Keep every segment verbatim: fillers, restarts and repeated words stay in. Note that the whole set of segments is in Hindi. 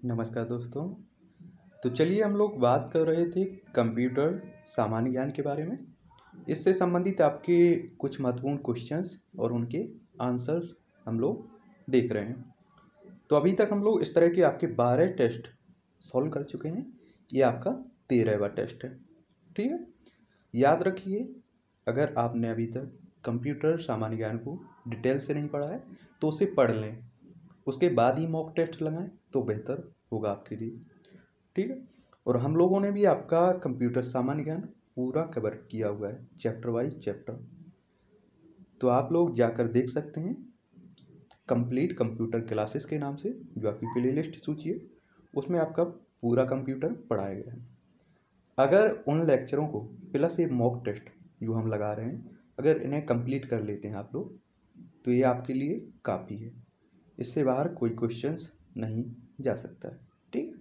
नमस्कार दोस्तों। तो चलिए हम लोग बात कर रहे थे कंप्यूटर सामान्य ज्ञान के बारे में। इससे संबंधित आपके कुछ महत्वपूर्ण क्वेश्चंस और उनके आंसर्स हम लोग देख रहे हैं। तो अभी तक हम लोग इस तरह के आपके बारह टेस्ट सॉल्व कर चुके हैं। ये आपका तेरहवां टेस्ट है। ठीक है, याद रखिए, अगर आपने अभी तक कंप्यूटर सामान्य ज्ञान को डिटेल से नहीं पढ़ा है तो उसे पढ़ लें, उसके बाद ही मॉक टेस्ट लगाएं तो बेहतर होगा आपके लिए। ठीक है, और हम लोगों ने भी आपका कंप्यूटर सामान्य ज्ञान पूरा कवर किया हुआ है, चैप्टर वाइज चैप्टर। तो आप लोग जाकर देख सकते हैं कंप्लीट कंप्यूटर क्लासेस के नाम से, जो आपकी प्ले लिस्ट सूची है, उसमें आपका पूरा कंप्यूटर पढ़ाया गया है। अगर उन लेक्चरों को प्लस ये मॉक टेस्ट जो हम लगा रहे हैं, अगर इन्हें कंप्लीट कर लेते हैं आप लोग, तो ये आपके लिए काफ़ी है। इससे बाहर कोई क्वेश्चंस नहीं जा सकता है। ठीक,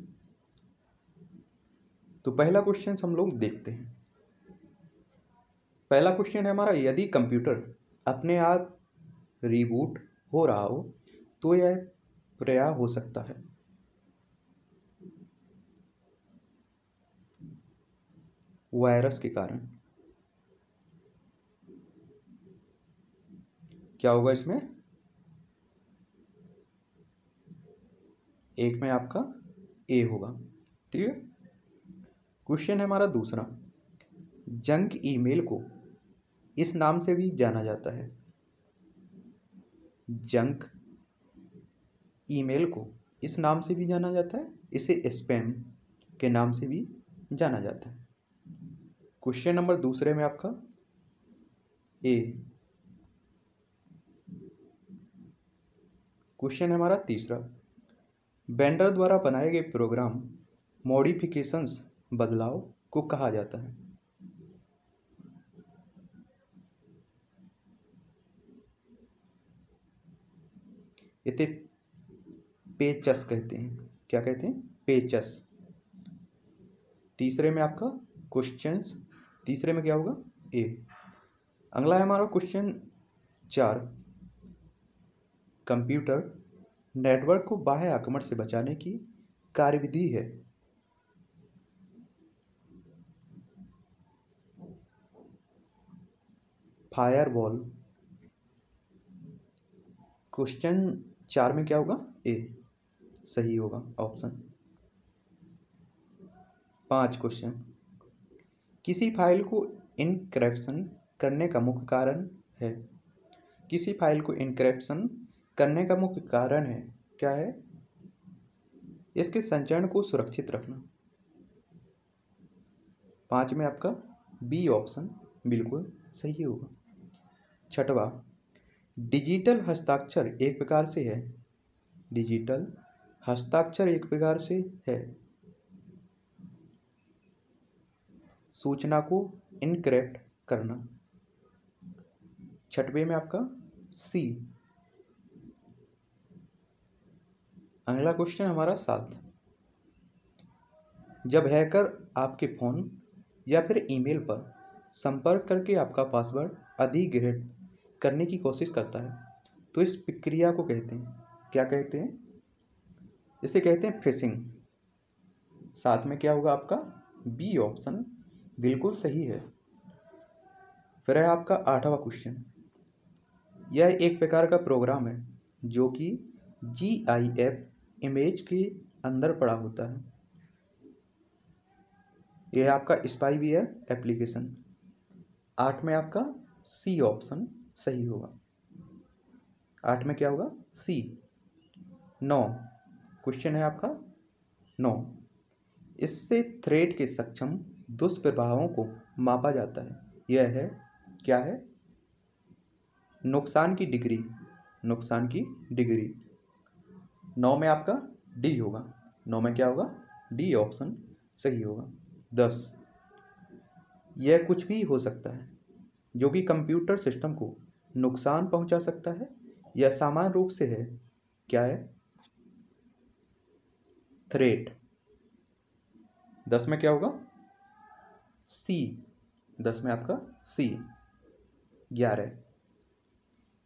तो पहला क्वेश्चन हम लोग देखते हैं। पहला क्वेश्चन है हमारा, यदि कंप्यूटर अपने आप रीबूट हो रहा हो तो यह प्रया हो सकता है। वायरस के कारण। क्या होगा इसमें? एक में आपका ए होगा। ठीक है, क्वेश्चन है हमारा दूसरा, जंक ईमेल को इस नाम से भी जाना जाता है। जंक ईमेल को इस नाम से भी जाना जाता है, इसे स्पैम के नाम से भी जाना जाता है। क्वेश्चन नंबर दूसरे में आपका ए। क्वेश्चन है हमारा तीसरा, वेंडर द्वारा बनाए गए प्रोग्राम मॉडिफिकेशंस बदलाव को कहा जाता है। इसे पेचस कहते हैं। क्या कहते हैं? पेचस। तीसरे में आपका क्वेश्चंस, तीसरे में क्या होगा? ए। अगला है हमारा क्वेश्चन चार, कंप्यूटर नेटवर्क को बाह्य आक्रमण से बचाने की कार्यविधि है। फायरवॉल। क्वेश्चन चार में क्या होगा? ए सही होगा ऑप्शन। पांच क्वेश्चन, किसी फाइल को इनक्रिप्शन करने का मुख्य कारण है। किसी फाइल को इनक्रिप्शन करने का मुख्य कारण है, क्या है? इसके संचरण को सुरक्षित रखना। पांच में आपका बी ऑप्शन बिल्कुल सही होगा। छठवा, डिजिटल हस्ताक्षर एक प्रकार से है। डिजिटल हस्ताक्षर एक प्रकार से है सूचना को इनक्रिप्ट करना। छठवें में आपका सी। अगला क्वेश्चन हमारा सात, जब हैकर आपके फोन या फिर ईमेल पर संपर्क करके आपका पासवर्ड अधिग्रहित करने की कोशिश करता है तो इस प्रक्रिया को कहते हैं, क्या कहते हैं? इसे कहते हैं फिशिंग। साथ में क्या होगा आपका? बी ऑप्शन बिल्कुल सही है। फिर है आपका आठवां क्वेश्चन, यह एक प्रकार का प्रोग्राम है जो कि जी आई एफ इमेज के अंदर पड़ा होता है। यह आपका स्पाईवेयर एप्लीकेशन। आठ में आपका सी ऑप्शन सही होगा। आठ में क्या होगा? सी। नौ क्वेश्चन है आपका नौ, इससे थ्रेड के सक्षम दुष्प्रभावों को मापा जाता है। यह है, क्या है? नुकसान की डिग्री। नुकसान की डिग्री। नौ में आपका डी होगा। नौ में क्या होगा? डी ऑप्शन सही होगा। दस, यह कुछ भी हो सकता है जो कि कंप्यूटर सिस्टम को नुकसान पहुंचा सकता है या सामान्य रूप से है, क्या है? थ्रेट। दस में क्या होगा? सी। दस में आपका सी। ग्यारह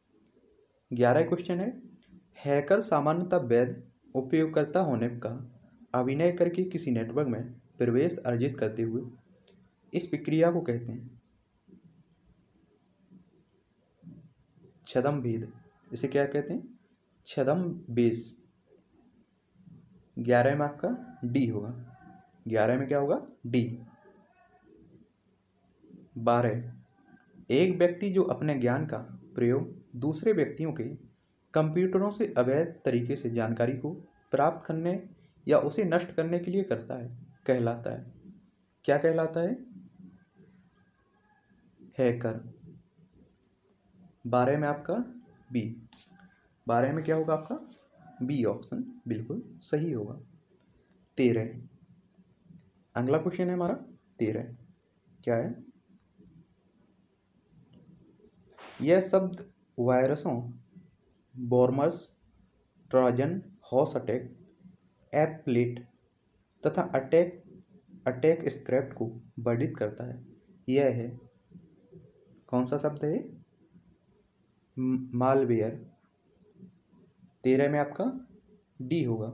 ग्यारह क्वेश्चन है, हैकर सामान्यतः वैध उपयोगकर्ता होने का अभिनय करके किसी नेटवर्क में प्रवेश अर्जित करते हुए इस प्रक्रिया को कहते हैं छद्म भेद। इसे क्या कहते हैं? छद्म बेस। ग्यारह में आपका डी होगा। ग्यारह में क्या होगा? डी। बारह, एक व्यक्ति जो अपने ज्ञान का प्रयोग दूसरे व्यक्तियों के कंप्यूटरों से अवैध तरीके से जानकारी को प्राप्त करने या उसे नष्ट करने के लिए करता है कहलाता है, क्या कहलाता है? हैकर। बारह में आपका बी। बारह में क्या होगा आपका? बी ऑप्शन बिल्कुल सही होगा। तेरह, अगला क्वेश्चन है हमारा तेरह, क्या है? यह शब्द वायरसों, worms, Trojan horse attack, applet तथा अटैक अटैक स्क्रिप्ट को वर्णित करता है। यह है, कौन सा शब्द है? मालवेयर। तेरह में आपका डी होगा।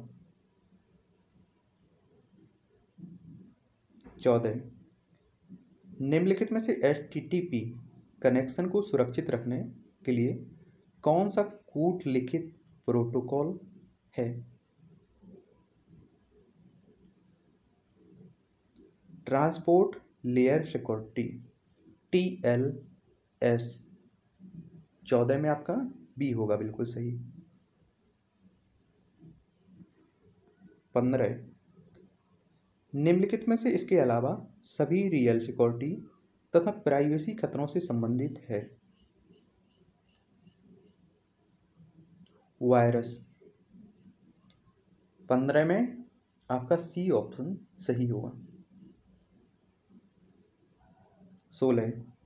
चौदह, निम्नलिखित में से H T T P connection को सुरक्षित रखने के लिए कौन सा कूट लिखित प्रोटोकॉल है? Transport layer security, T L S. चौदह में आपका बी होगा बिल्कुल सही। पंद्रह, निम्नलिखित में से इसके अलावा सभी रियल सिक्योरिटी तथा प्राइवेसी खतरों से संबंधित है। वायरस। पंद्रह में आपका सी ऑप्शन सही होगा। सोलह,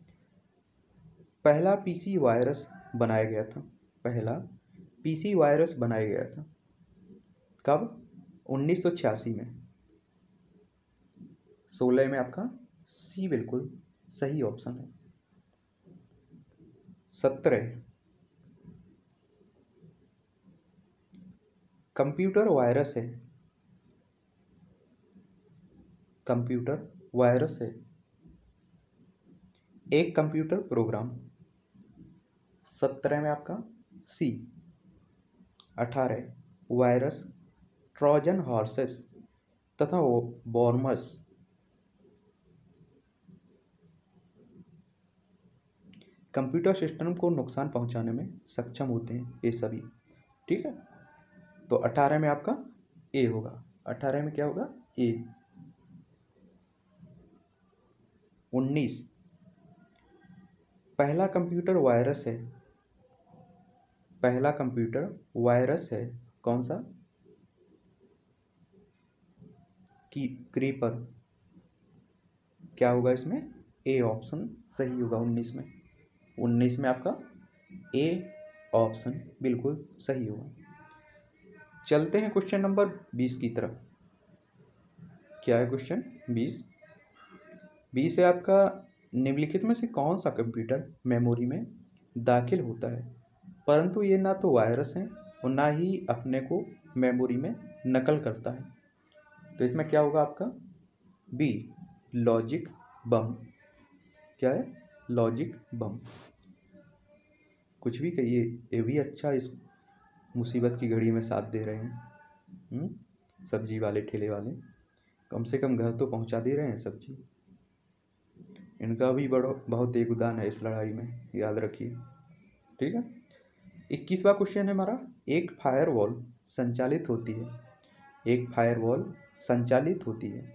पहला पीसी वायरस बनाया गया था। पहला पीसी वायरस बनाया गया था कब? उन्नीस सौ छियासी में। सोलह में आपका सी बिल्कुल सही ऑप्शन है। सत्रह, कंप्यूटर वायरस है। कंप्यूटर वायरस है एक कंप्यूटर प्रोग्राम। सत्रह में आपका सी। अठारह, वायरस, ट्रोजन हॉर्सेस तथा वॉर्मर्स कंप्यूटर सिस्टम को नुकसान पहुंचाने में सक्षम होते हैं, ये सभी। ठीक है, तो अठारह में आपका ए होगा। अठारह में क्या होगा? ए। उन्नीस, पहला कंप्यूटर वायरस है। पहला कंप्यूटर वायरस है कौन सा? की क्रीपर। क्या होगा इसमें? ए ऑप्शन सही होगा उन्नीस में। उन्नीस में आपका ए ऑप्शन बिल्कुल सही होगा। चलते हैं क्वेश्चन नंबर बीस की तरफ। क्या है क्वेश्चन बीस? बीस है आपका, निम्नलिखित में से कौन सा कंप्यूटर मेमोरी में दाखिल होता है परंतु ये ना तो वायरस है और ना ही अपने को मेमोरी में नकल करता है? तो इसमें क्या होगा आपका? B, logic bomb. क्या है? Logic bomb. कुछ भी कहिए, ये भी अच्छा इस मुसीबत की घड़ी में साथ दे रहे हैं। सब्जी वाले ठेले वाले कम से कम घर तो पहुंचा दे रहे हैं सब्जी। इनका भी बड़ा बहुत योगदान है इस लड़ाई में, याद रखिए। ठीक है, इक्कीसवां क्वेश्चन है हमारा, एक फायरवॉल संचालित होती है। एक फायरवॉल संचालित होती है।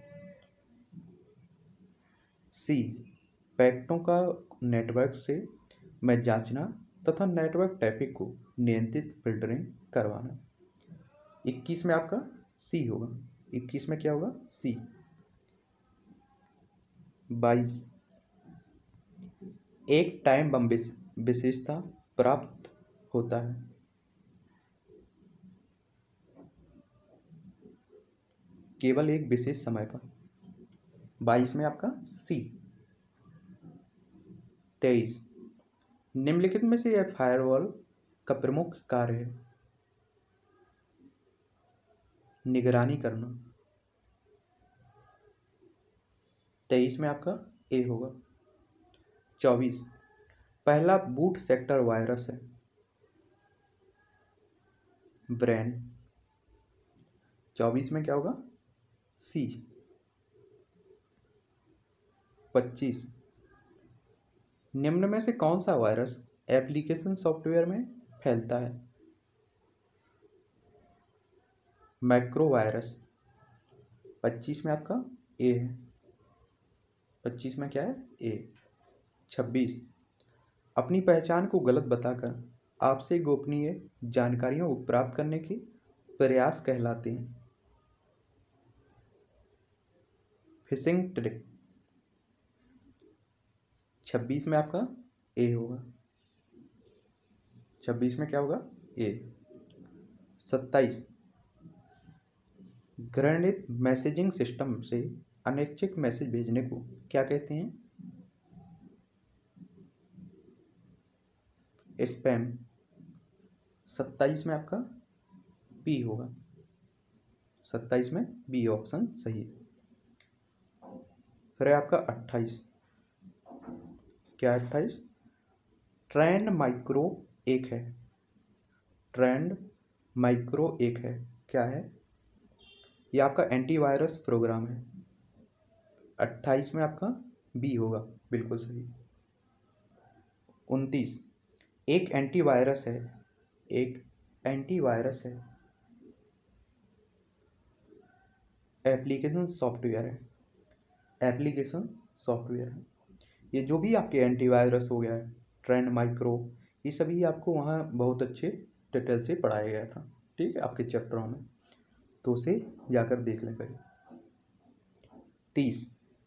सी, पैकेटों का नेटवर्क से में जांचना तथा नेटवर्क ट्रैफिक को नियंत्रित फिल्टरिंग करवाना। इक्कीस में आपका सी होगा। इक्कीस में क्या होगा? सी। बाईस, एक टाइम बम विशेषता प्राप्त होता है। केवल एक विशेष समय पर। बाईस में आपका सी। तेईस, निम्नलिखित में से यह फायरवॉल का प्रमुख कार्य है? निगरानी करना। तेईस में आपका ए होगा। चौबीस, पहला बूट सेक्टर वायरस है ब्रेन। चौबीस में क्या होगा? सी। पच्चीस, निम्न में से कौन सा वायरस एप्लीकेशन सॉफ्टवेयर में फैलता है? Macro virus. पच्चीस में आपका ए है। पच्चीस में क्या है? ए। छब्बीस, अपनी पहचान को गलत बताकर आपसे गोपनीय जानकारियों को प्राप्त करने के प्रयास कहलाते हैं फिशिंग ट्रिक। छब्बीस में आपका ए होगा। छब्बीस में क्या होगा? ए। सत्ताईस, घृणित मैसेजिंग सिस्टम से अनैच्छिक मैसेज भेजने को क्या कहते हैं? स्पैम। सत्ताईस में आपका बी होगा। सत्ताईस में बी ऑप्शन सही है। फिर है आपका अट्ठाईस। क्या अट्ठाईस? ट्रेंड माइक्रो एक है। ट्रेंड माइक्रो एक है, क्या है? यह आपका एंटीवायरस प्रोग्राम है। अट्ठाईस में आपका बी होगा, बिल्कुल सही। उनतीस, एक एंटीवायरस है। एक एंटीवायरस है एप्लीकेशन सॉफ्टवेयर है। एप्लीकेशन सॉफ्टवेयर है। ये जो भी आपके एंटीवायरस हो गया है, ट्रेंड माइक्रो, ये सभी आपको वहाँ बहुत अच्छे डिटेल से पढ़ाया गया था, ठीक है, आपके चैप्टरों में, तो उसे जाकर देख लें करें। तीस,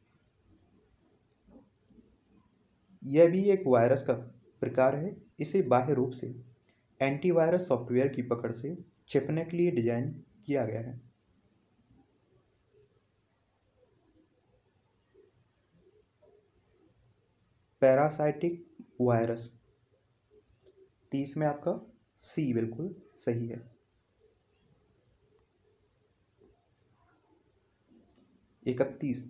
यह भी एक वायरस का प्रकार है। इसे बाह्य रूप से एंटीवायरस सॉफ्टवेयर की पकड़ से छिपने के लिए डिजाइन किया गया है। Parasitic virus. तीस में आपका सी बिल्कुल सही है। इकतीस,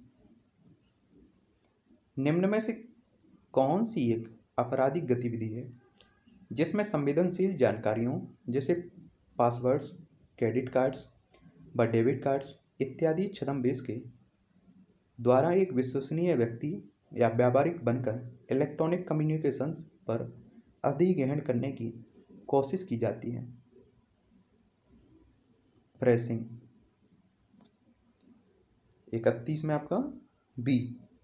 निम्न में से कौन सी एक आपराधिक गतिविधि है जिसमें संवेदनशील जानकारियों जैसे पासवर्ड्स, क्रेडिट कार्ड्स व डेबिट कार्ड्स इत्यादि छद्मवेश के द्वारा एक विश्वसनीय व्यक्ति या व्यापारिक बनकर इलेक्ट्रॉनिक कम्युनिकेशंस पर अधिग्रहण करने की कोशिश की जाती है? फ्रेशिंग। इकतीस में आपका बी।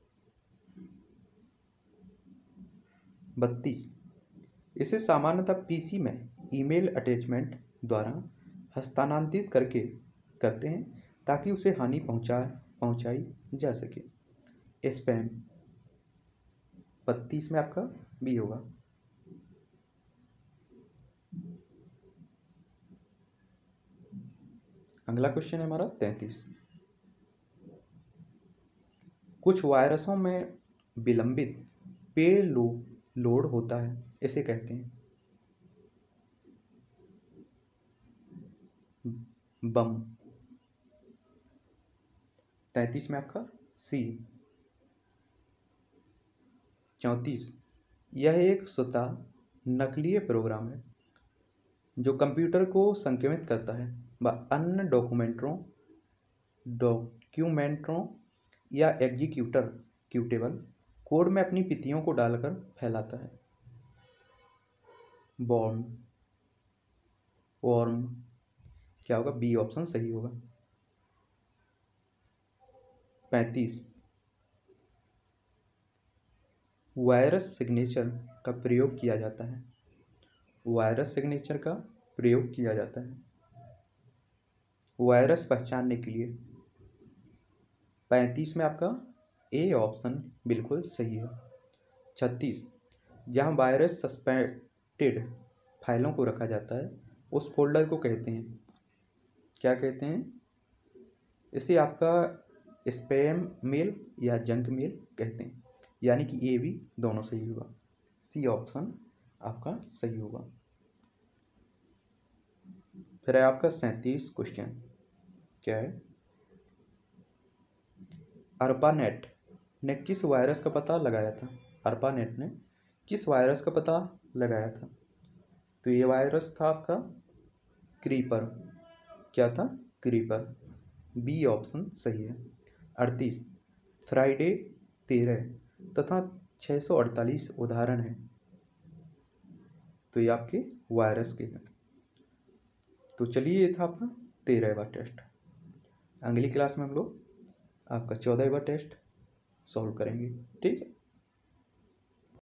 बत्तीस, इसे सामान्यतः पीसी में ईमेल अटैचमेंट द्वारा हस्तांतरित करके करते हैं ताकि उसे हानि पहुंचा पहुंचाई जा सके। स्पैम। बत्तीस में आपका बी होगा। अगला क्वेश्चन है हमारा तैंतीस। कुछ वायरसों में विलंबित पे लो लोड होता है, इसे कहते हैं बम। तैंतीस में आपका सी। चौंतीस, यह एक स्वतः नकलीय प्रोग्राम है जो कंप्यूटर को संक्रमित करता है व अन्य डॉक्यूमेंटरों डॉक्यूमेंटरों या एग्जीक्यूटर क्यूटेबल कोड में अपनी प्रतियों को डालकर फैलाता है। बॉर्म। वॉर्म। क्या होगा? बी ऑप्शन सही होगा। पैंतीस, वायरस सिग्नेचर का प्रयोग किया जाता है। वायरस सिग्नेचर का प्रयोग किया जाता है वायरस पहचानने के लिए। पैंतीस में आपका ए ऑप्शन बिल्कुल सही है। छत्तीस, जहां वायरस सस्पेक्टेड फाइलों को रखा जाता है उस फोल्डर को कहते हैं, क्या कहते हैं? इसे आपका स्पैम मेल या जंक मेल कहते हैं, यानी कि ए बी दोनों सही होगा। सी ऑप्शन आपका सही होगा। फिर है आपका सैंतीस क्वेश्चन, क्या है? अर्पानेट ने किस वायरस का पता लगाया था? अर्पानेट ने किस वायरस का पता लगाया था? तो ये वायरस था आपका क्रीपर। क्या था? क्रीपर। बी ऑप्शन सही है। अड़तीस, फ्राइडे तेरह तथा छः सौ अड़तालीस उदाहरण हैं, तो ये आपके वायरस के हैं। तो चलिए, ये था आपका तेरहवा टेस्ट। अगली क्लास में हम लोग आपका चौदहवा टेस्ट सॉल्व करेंगे। ठीक है।